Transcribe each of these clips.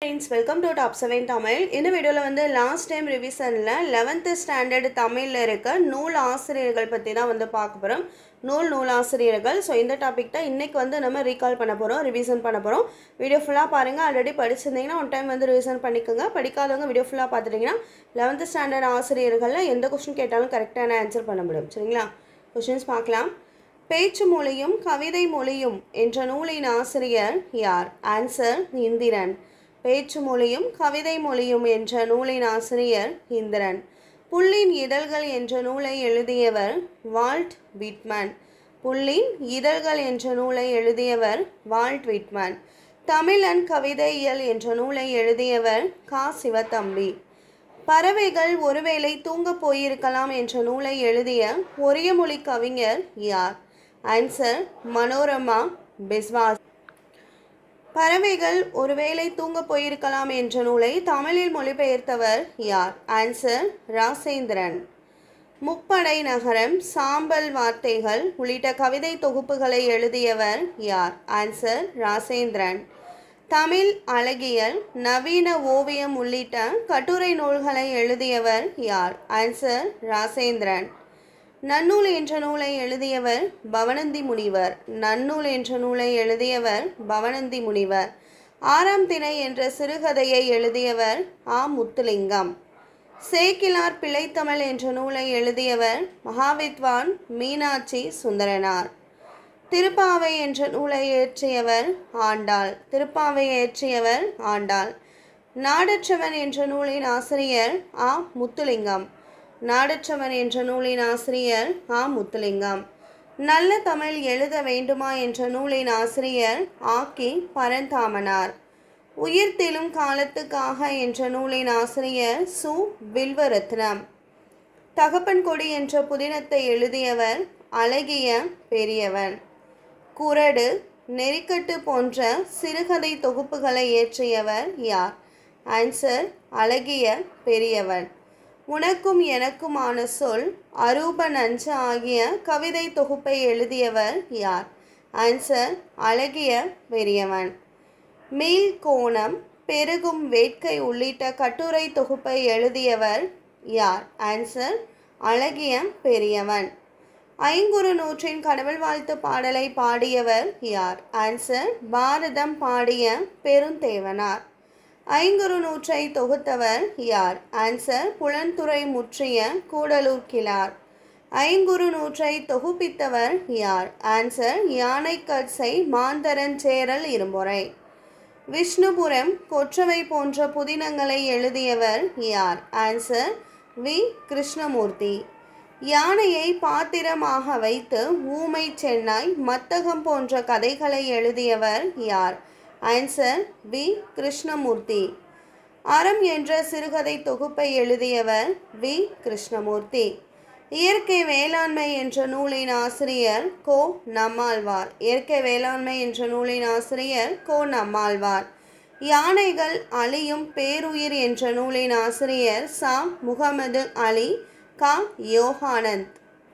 Friends, welcome to Top 7 Tamil. இந்த வீடியோல வந்து லாஸ்ட் டைம் ரிவிஷன்ல 11th ஸ்டாண்டர்ட் தமிழ்ல இருக்க நூல் ஆசிரியர்கள் பத்தி தான் வந்து பார்க்க போறோம். நூல் ஆசிரியர்கள். சோ இந்த டாபிக் தான் இன்னைக்கு வந்து நம்ம ரீகால் பண்ண போறோம், ரிவிஷன் பண்ண போறோம். வீடியோ ஃபுல்லா பாருங்க. ஆல்ரெடி படிச்சிருந்தீங்கன்னா ஒன் டைம் வந்து ரிவிஷன் பண்ணிக்கோங்க. படிக்காதவங்க வீடியோ ஃபுல்லா பார்த்துட்டீங்கன்னா 11th ஸ்டாண்டர்ட் ஆசிரியர்கள்ல எந்த क्वेश्चन கேட்டாலும் கரெக்ட்டான ஆன்சர் பண்ண முடியும். சரிங்களா? क्वेश्चंस பார்க்கலாம். பேச்சு மொழியும் கவிதை மொழியும் என்ற நூலின் ஆசிரியர் யார்? ஆன்சர் இந்திரன். பேச்சு மொழியும் கவிதை மொழியும் என்ற நூலின் ஆசிரியர் இந்திரன். புல்லின் இதழ்கள் என்ற நூலை எழுதியவர் வால்ட் விட்மன். புல்லின் இதழ்கள் என்ற நூலை எழுதியவர் வால்ட் விட்மன். தமிழன் கவிதையியல் என்ற நூலை எழுதியவர் கா. சிவத்தம்பி. பறவைகள் ஒருவேளை தூங்கப் போயிருக்கலாம் என்ற நூலை எழுதிய ஒரே மொழி கவிஞர் யார்? ஆன்சர் மனோரமா பிஸ்வாஸ். பறவைகள் ஒருவேளை தூங்கப் போயிருக்கலாம் என்ற நூலை தமிழில் மொழிபெயர்த்தவர் யார்? ஆன்சர் ராசேந்திரன். முப்படை நகரம், சாம்பல் வார்த்தைகள் உள்ளிட்ட கவிதை தொகுப்புகளை எழுதியவர் யார்? ஆன்சர் ராசேந்திரன். தமிழ் அழகியல், நவீன ஓவியம் உள்ளிட்ட கட்டுரை நூல்களை எழுதியவர் யார்? ஆன்சர் ராசேந்திரன். நன்னூல் என்ற நூலை எழுதியவர் பவணந்தி முனிவர். நன்னூல் என்ற நூலை எழுதியவர் பவணந்தி முனிவர். ஆறாம் திணை என்ற சிறுகதையை எழுதியவர் ஆ. முத்துலிங்கம். சேக்கிழார் பிழைத்தமிழ் என்ற நூலை எழுதியவர் மகாவித்வான் மீனாட்சி சுந்தரனார். திருப்பாவை என்ற நூலை இயற்றியவர் ஆண்டாள். திருப்பாவையை இயற்றியவர் ஆண்டாள். நாடற்றவன் என்ற நூலின் ஆசிரியர் ஆ. முத்துலிங்கம். நாடற்றவன் என்ற நூலின் ஆசிரியர் ஆ. முத்துலிங்கம். நல்ல தமிழ் எழுத வேண்டுமா என்ற நூலின் ஆசிரியர் ஆக்கி பரந்தாமனார். உயிர்த்தெழும் காலத்துக்காக என்ற நூலின் ஆசிரியர் சு. வில்வரத்னம். தகப்பன் கொடி என்ற புதினத்தை எழுதியவர் அழகிய பெரியவன். குறடு, நெறிக்கட்டு போன்ற சிறுகதை தொகுப்புகளை இயற்றியவர் யார்? ஆன்சர் அழகிய பெரியவன். உனக்கும் எனக்குமான சொல், அரூப நஞ்சு ஆகிய கவிதை தொகுப்பை எழுதியவர் யார்? ஆன்சர் அழகிய பெரியவன். மீள் கோணம், பெருகும் வேட்கை உள்ளிட்ட கட்டுரை தொகுப்பை எழுதியவர் யார்? ஆன்சர் அழகிய பெரியவன். ஐங்குறு நூற்றின் கடவுள் வாழ்த்து பாடலை பாடியவர் யார்? ஆன்சர் பாரதம் பாடிய பெருந்தேவனார். ஐங்குறு நூற்றை தொகுத்தவர் யார்? ஆன்சர் புலன்துறை முற்றிய கூடலூர் கிழார். ஐங்குறு நூற்றை தொகுப்பித்தவர் யார்? ஆன்சர் யானைக்கட்சை மாந்தரஞ்சேரல் இரும்பொறை. விஷ்ணுபுரம், கொற்றவை போன்ற புதினங்களை எழுதியவர் யார்? Answer V. கிருஷ்ணமூர்த்தி. யானையை பாத்திரமாக வைத்து ஊமை சென்னாய் மத்தகம் போன்ற கதைகளை எழுதியவர் யார்? Answer V. கிருஷ்ணமூர்த்தி. அறம் என்ற சிறுகதை தொகுப்பை எழுதியவர் வி. கிருஷ்ணமூர்த்தி. இயற்கை வேளாண்மை என்ற நூலின் ஆசிரியர் கோ. நம்மாழ்வார். இயற்கை வேளாண்மை என்ற நூலின் ஆசிரியர் கோ. நம்மாழ்வார். யானைகள் அழியும் பேருயிர் என்ற நூலின் ஆசிரியர் சா. முகமது அலி கா. யோகானந்த்.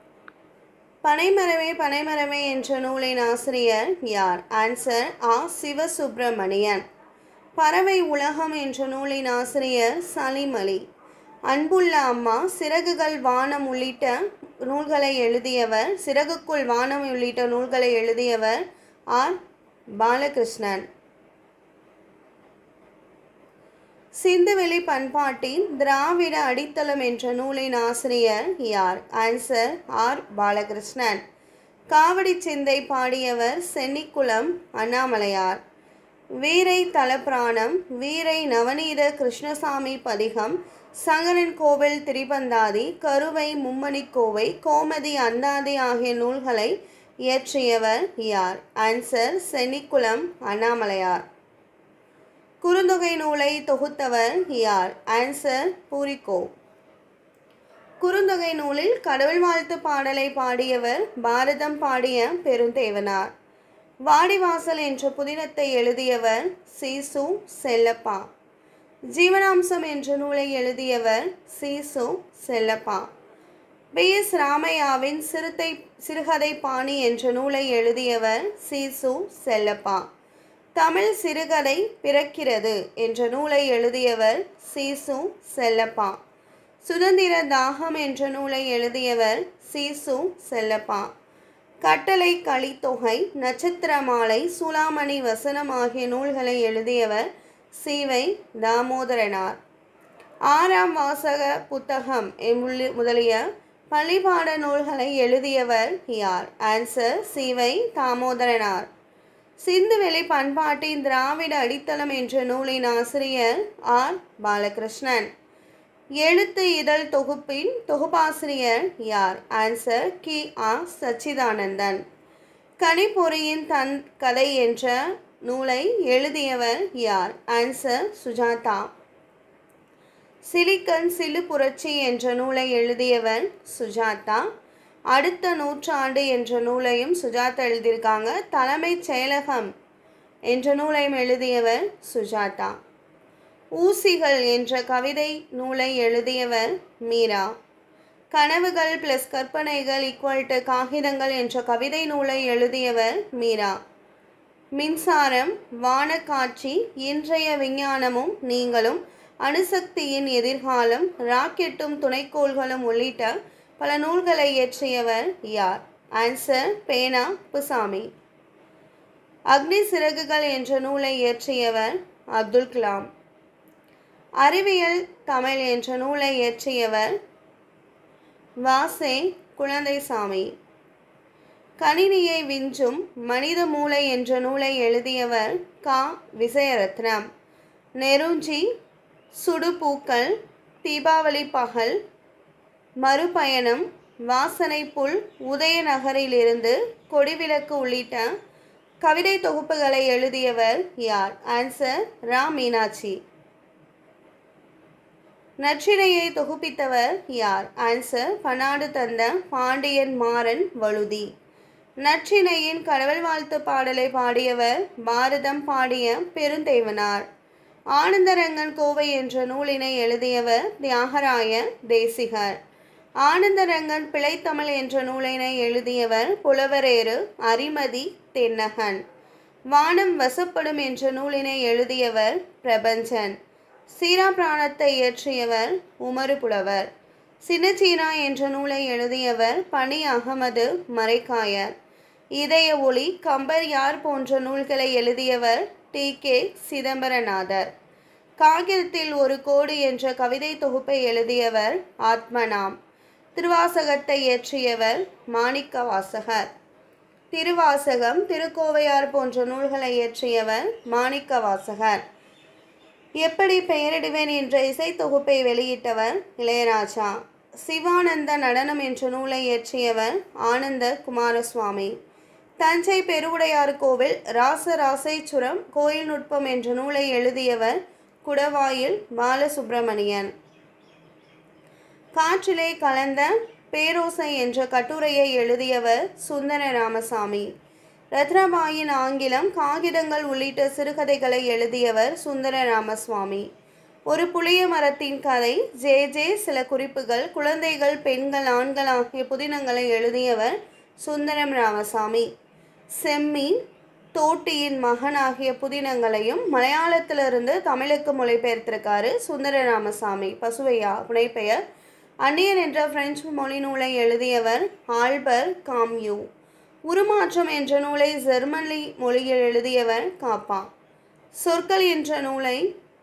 பனைமரமே என்ற நூலின் ஆசிரியர் யார்? ஆன்சர் ஆ. சிவசுப்பிரமணியன். பறவை உலகம் என்ற நூலின் ஆசிரியர் சலீம் அலி. அன்புள்ள அம்மா, சிறகுகள் வானம் உள்ளிட்ட நூல்களை எழுதியவர் சிறகுக்குள் வானம் உள்ளிட்ட நூல்களை எழுதியவர் ஆர். பாலகிருஷ்ணன். சிந்துவெளி பண்பாட்டின் திராவிட அடித்தளம் என்ற நூலின் ஆசிரியர் யார்? Answer R. பாலகிருஷ்ணன். காவடி சிந்தை பாடியவர் சென்னிக்குளம் அண்ணாமலையார். வீரை தலப்பிராணம், வீரை நவநீத கிருஷ்ணசாமி பதிகம், சங்கரன் கோவில் திரிபந்தாதி, கருவை மும்மணிக்கோவை, கோமதி அந்தாதி ஆகிய நூல்களை இயற்றியவர் யார்? ஆன்சர் சென்னிக்குளம் அண்ணாமலையார். குறுந்தொகை நூலை தொகுத்தவர் யார்? ஆன்சர் பூரிக்கோ. குறுந்தொகை நூலில் கடவுள் வாழ்த்து பாடலை பாடியவர் பாரதம் பாடிய பெருந்தேவனார். வாடிவாசல் என்ற புதினத்தை எழுதியவர் சி. சு. செல்லப்பா. ஜீவனாம்சம் என்ற நூலை எழுதியவர் சி. சு. செல்லப்பா. பி. எஸ். ராமையாவின் சிறுகதை பாணி என்ற நூலை எழுதியவர் சி. சு. செல்லப்பா. தமிழ் சிறுகதை பிறக்கிறது என்ற நூலை எழுதியவர் சீசு செல்லப்பா. சுதந்திர தாகம் என்ற நூலை எழுதியவர் சீசு செல்லப்பா. கட்டளை கலித்தொகை, நட்சத்திர மாலை, சூளாமணி வசனம் ஆகிய நூல்களை எழுதியவர் சி.வை. தாமோதரனார். ஆறாம் வாசக புத்தகம் முதலிய பள்ளிப்பாட நூல்களை எழுதியவர் யார்? ஆன்சர் சி.வை. தாமோதரனார். சிந்துவெளி பண்பாட்டின் திராவிட அடித்தளம் என்ற நூலின் ஆசிரியர் ஆர். பாலகிருஷ்ணன். எழுத்து இதழ் தொகுப்பின் தொகுப்பாசிரியர் யார்? ஆன்சர் கி. ஆ. சச்சிதானந்தன். கணிப்பொறியின் தன் கதை என்ற நூலை எழுதியவர் யார்? ஆன்சர் சுஜாதா. சிலிக்கன் சிலு புரட்சி என்ற நூலை எழுதியவர் சுஜாதா. அடுத்த நூற்றாண்டு என்ற நூலையும் சுஜாதா எழுதியிருக்காங்க. தலைமைச் செயலகம் என்ற நூலையும் எழுதியவர் சுஜாதா. ஊசிகள் என்ற கவிதை நூலை எழுதியவர் மீரா. கனவுகள் + கற்பனைகள் = காகிதங்கள் என்ற கவிதை நூலை எழுதியவர் மீரா. மின்சாரம், வானக்காட்சி, இன்றைய விஞ்ஞானமும் நீங்களும், அணுசக்தியின் எதிர்காலம், ராக்கெட்டும் துணைக்கோள்களும் உள்ளிட்ட பல நூல்களை இயற்றியவர் யார்? ஆன்சர் பேனா புசாமி. அக்னி சிறகுகள் என்ற நூலை இயற்றியவர் அப்துல் கலாம். அறிவியல் தமிழ் என்ற நூலை இயற்றியவர் வாசே குழந்தைசாமி. கணினியை விஞ்சும் மனித மூளை என்ற நூலை எழுதியவர் கா. விஜயரத்னம். நெருஞ்சி, சுடுபூக்கள், தீபாவளி பகல், மறுபயணம், வாசனை புல், உதயநகரிலிருந்து, கொடிவிளக்கு உள்ளிட்ட கவிதை தொகுப்புகளை எழுதியவர் யார்? ஆன்சர் ரா. மீனாட்சி. நற்றிணையை தொகுப்பித்தவர் யார்? ஆன்சர் பனாடு தந்த பாண்டியன் மாறன் வழுதி. நற்றிணையின் கடவுள் வாழ்த்து பாடலை பாடியவர் பாரதம் பாடிய பெருந்தேவனார். ஆனந்தரங்கன் கோவை என்ற நூலினை எழுதியவர் தியாகராய தேசிகர். ஆனந்தரங்கன் பிழைத்தமிழ் என்ற நூலினை எழுதியவர் புலவரேறு அரிமதி தென்னகன். வானம் வசப்படும் என்ற நூலினை எழுதியவர் பிரபஞ்சன். சீரா பிராணத்தை இயற்றியவர் உமறு புலவர். சின்னசீனா என்ற நூலை எழுதியவர் பனி அகமது மரைக்காயர். இதய ஒளி, கம்பர் யார் போன்ற நூல்களை எழுதியவர் டி.கே. சிதம்பரநாதர். காகிதத்தில் ஒரு கோடு என்ற கவிதை தொகுப்பை எழுதியவர் ஆத்மநாம். திருவாசகத்தை இயற்றியவர் மாணிக்கவாசகர். திருவாசகம், திருக்கோவையார் போன்ற நூல்களை இயற்றியவர் மாணிக்கவாசகர். எப்படி பெயரிடுவேன் என்ற இசை தொகுப்பை வெளியிட்டவர் இளையராஜா. சிவானந்த நடனம் என்ற நூலை இயற்றியவர் ஆனந்த குமாரசுவாமி. தஞ்சை பெருவுடையார் கோவில் ராசராசேச்சுரம் கோயில் நுட்பம் என்ற நூலை எழுதியவர் குடவாயில் பாலசுப்பிரமணியன். காற்றிலே கலந்த பேரோசை என்ற கட்டுரையை எழுதியவர் சுந்தர ராமசாமி. ரத்னபாயின் ஆங்கிலம், காகிதங்கள் உள்ளிட்ட சிறுகதைகளை எழுதியவர் சுந்தர ராமசுவாமி. ஒரு புளிய மரத்தின் கதை, ஜே. சில குறிப்புகள், குழந்தைகள், பெண்கள், ஆண்கள் ஆகிய புதினங்களை எழுதியவர் சுந்தரம் ராமசாமி. செம்மீன், தோட்டியின் மகன் ஆகிய புதினங்களையும் மலையாளத்திலிருந்து தமிழுக்கு மொழிபெயர்த்திருக்காரு சுந்தர ராமசாமி. பசுவையா புனைப்பெயர். அந்நியன் என்ற பிரெஞ்சு மொழி நூலை எழுதியவர் ஆல்பர் காம்யூ. உருமாற்றம் என்ற நூலை ஜெர்மனி மொழியில் எழுதியவர் காப்பா. சொற்கள் என்ற நூலை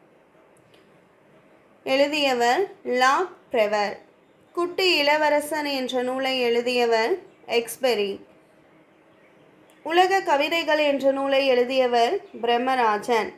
எழுதியவர் லாக் பிரெவர். குட்டி இளவரசன் என்ற நூலை எழுதியவர் எக்ஸ்பெரி. உலக கவிதைகள் என்ற நூலை எழுதியவர் Brammarajan.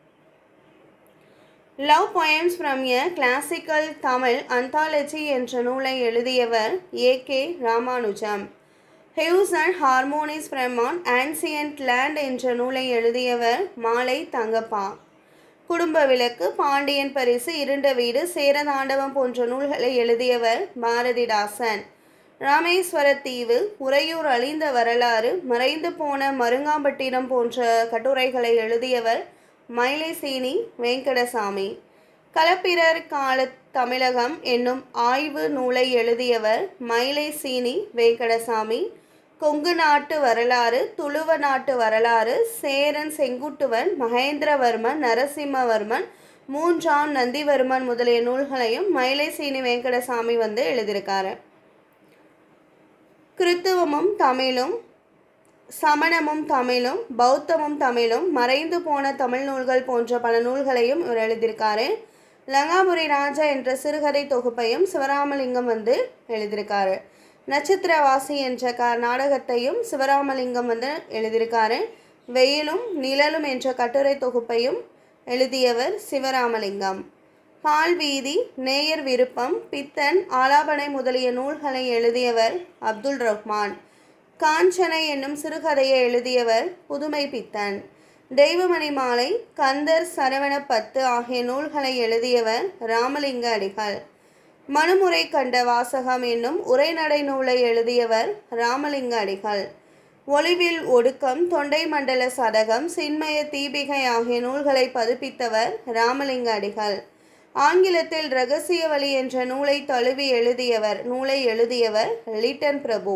Love poems from a classical Tamil anthology என்ற நூலை எழுதியவர் A K. Ramanujam. Hues and harmonies from an ancient land என்ற நூலை எழுதியவர் மாலை தங்கப்பா. குடும்ப விளக்கு, பாண்டியன் பரிசு, இருண்ட வீடு, சேரதாண்டவம் போன்ற நூல்களை எழுதியவர் பாரதிதாசன். ராமேஸ்வரத்தீவு, உறையூர் அழிந்த வரலாறு, மறைந்து போன மருங்காம்பட்டினம் போன்ற கட்டுரைகளை எழுதியவர் மயிலைசீனி வெங்கடசாமி. களப்பிரர் கால தமிழகம் என்னும் ஆய்வு நூலை எழுதியவர் மயிலைசீனி வெங்கடசாமி. கொங்கு நாட்டு வரலாறு, துளுவ நாட்டு வரலாறு, சேரன், செங்குட்டுவன், மகேந்திரவர்மன், நரசிம்மவர்மன், மூன்றாம் நந்திவர்மன் முதலிய நூல்களையும் மயிலை சீனி வெங்கடசாமி வந்து எழுதியிருக்காரு. கிறித்துவமும் தமிழும், சமணமும் தமிழும், பௌத்தமும் தமிழும், மறைந்து போன தமிழ் நூல்கள் போன்ற பல நூல்களையும் இவர் எழுதியிருக்காரு. லங்காபுரி ராஜா என்ற சிறுகதை தொகுப்பையும் சிவராமலிங்கம் வந்து எழுதியிருக்காரு. நட்சத்திரவாசி என்ற நாடகத்தையும் சிவராமலிங்கம் வந்து எழுதியிருக்காரு. வெயிலும் நிழலும் என்ற கட்டுரை தொகுப்பையும் எழுதியவர் சிவராமலிங்கம். பால்வீதி, நேயர் விருப்பம், பித்தன், ஆலாபனை முதலிய நூல்களை எழுதியவர் அப்துல் ரஹ்மான். காஞ்சனை என்னும் சிறுகதையை எழுதியவர் புதுமை பித்தன். தெய்வமணி மாலை, கந்தர், சரவணப்பத்து ஆகிய நூல்களை எழுதியவர் ராமலிங்க அடிகள். மனுமுறை கண்ட வாசகம் என்னும் உரைநடை நூலை எழுதியவர் ராமலிங்க அடிகள். ஒளிவில் ஒடுக்கம், தொண்டை மண்டல சதகம், சின்மய தீபிகை ஆகிய நூல்களை பதிப்பித்தவர் ராமலிங்க அடிகள். ஆங்கிலத்தில் இரகசிய வழி என்ற நூலை தழுவி எழுதியவர் லிட்டன் பிரபு.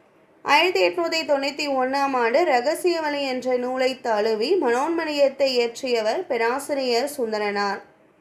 1891ஆம் ஆண்டு இரகசிய வழி என்ற நூலை தழுவி மனோன்மணியத்தை இயற்றியவர் பேராசிரியர் சுந்தரனார்.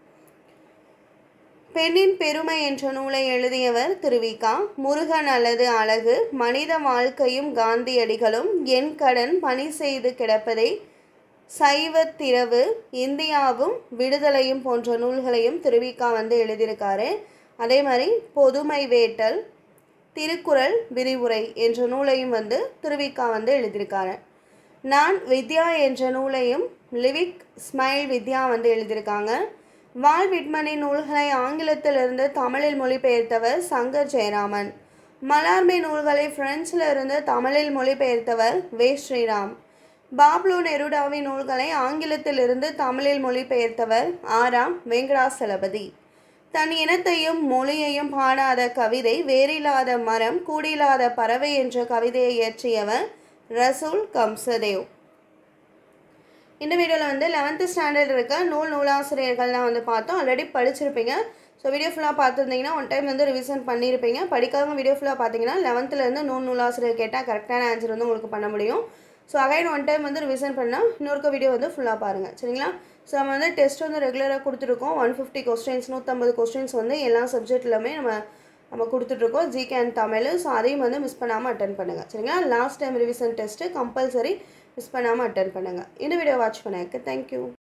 பெண்ணின் பெருமை என்ற நூலை எழுதியவர் திருவிகா. முருகன் அல்லது அழகு, மனித வாழ்க்கையும் காந்தியடிகளும், என் கடன், பணி செய்து கிடப்பதை, சைவத்திரவு, இந்தியாவும் விடுதலையும் போன்ற நூல்களையும் திருவிகா வந்து எழுதியிருக்காரு. அதே மாதிரி பொதுமை வேட்டல், திருக்குறள் விரிவுரை என்ற நூலையும் வந்து திருவிகா வந்து எழுதியிருக்காரு. நான் வித்யா என்ற நூலையும் லிவிக் ஸ்மைல் வித்யா வந்து எழுதியிருக்காங்க. வால் விட்மனின் நூல்களை ஆங்கிலத்திலிருந்து தமிழில் மொழிபெயர்த்தவர் சங்கர் ஜெயராமன். மலார்மே நூல்களை பிரெஞ்சில் இருந்து தமிழில் மொழிபெயர்த்தவர் வே ஸ்ரீராம். பாப்லு நெருடாவின் நூல்களை ஆங்கிலத்திலிருந்து தமிழில் மொழிபெயர்த்தவர் ஆராம் வெங்கடாசலபதி. தன் இனத்தையும் மொழியையும் பாடாத கவிதை வேறில்லாத மரம், கூடில்லாத பறவை என்ற கவிதையை இயற்றியவர் ரசூல் கம்சதேவ். இந்த வீடியோவில் வந்து 11th ஸ்டாண்டர்ட் இருக்க நூலாசிரியர்கள்லாம் வந்து பார்த்தோம். ஆல்ரெடி படிச்சிருப்பீங்க. ஸோ வீடியோ ஃபுல்லாக பார்த்துருந்தீங்கன்னா ஒன் டைம் வந்து ரிவிஷன் பண்ணியிருப்பீங்க. படிக்காதவங்க வீடியோ ஃபுல்லாக பார்த்தீங்கன்னா 11th நூலாசிரியர் கேட்டால் கரெக்டான ஆன்சர் வந்து உங்களுக்கு பண்ண முடியும். ஸோ அகைன் ஒன் டைம் வந்து ரிவிஷன் பண்ணால் இன்னொரு வீடியோ வந்து ஃபுல்லாக பாருங்கள், சரிங்களா? ஸோ நம்ம வந்து டெஸ்ட் வந்து ரெகுலராக கொடுத்துருக்கோம். 150 கொஸ்டின்ஸ், 150 கொஸ்டின்ஸ் வந்து எல்லா சப்ஜெக்ட்லையுமே நம்ம கொடுத்துட்ருக்கோம், ஜிகே அண்ட் தமிழ். ஸோ அதையும் வந்து மிஸ் பண்ணாமல் அட்டன் பண்ணுங்கள், சரிங்களா? Last time revision test compulsory miss பண்ணாமல் அட்டன் பண்ணுங்கள். இந்த வீடியோ வாட்ச் பண்ணதுக்கு தேங்க்யூ.